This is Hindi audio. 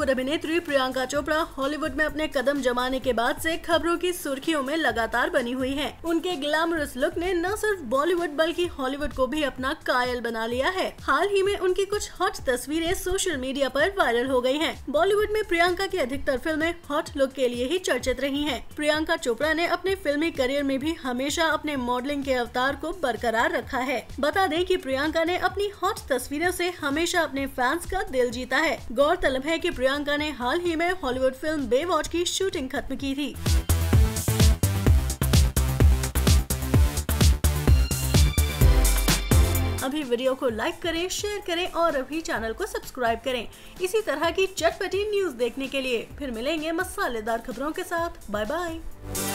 बॉलीवुड अभिनेत्री प्रियंका चोपड़ा हॉलीवुड में अपने कदम जमाने के बाद से खबरों की सुर्खियों में लगातार बनी हुई हैं। उनके ग्लैमरस लुक ने न सिर्फ बॉलीवुड बल्कि हॉलीवुड को भी अपना कायल बना लिया है। हाल ही में उनकी कुछ हॉट तस्वीरें सोशल मीडिया पर वायरल हो गई हैं। बॉलीवुड में प्रियंका की अधिकतर फिल्में हॉट लुक के लिए ही चर्चित रही हैं। प्रियंका चोपड़ा ने अपने फिल्मी करियर में भी हमेशा अपने मॉडलिंग के अवतार को बरकरार रखा है। बता दें कि प्रियंका ने अपनी हॉट तस्वीरों से हमेशा अपने फैंस का दिल जीता है। गौरतलब है कि प्रियंका ने हाल ही में हॉलीवुड फिल्म बेवॉच की शूटिंग खत्म की थी। अभी वीडियो को लाइक करें, शेयर करें और अभी चैनल को सब्सक्राइब करें इसी तरह की चटपटी न्यूज देखने के लिए। फिर मिलेंगे मसालेदार खबरों के साथ। Bye bye.